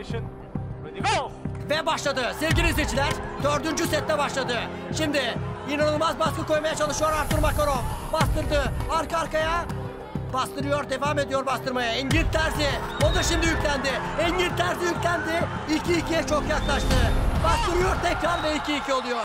Station. Ready, go! Ve başladı. Sevgili izleyiciler, 4. sette başladı. Şimdi inanılmaz baskı koymaya çalışıyor Artur Makarov. Bastırdı. Arka arkaya. Bastırıyor, devam ediyor bastırmaya. Engin Terzi. O da şimdi yüklendi. Engin Terzi yüklendi. 2-2'ye çok yaklaştı. Bastırıyor tekrar ve 2-2 oluyor.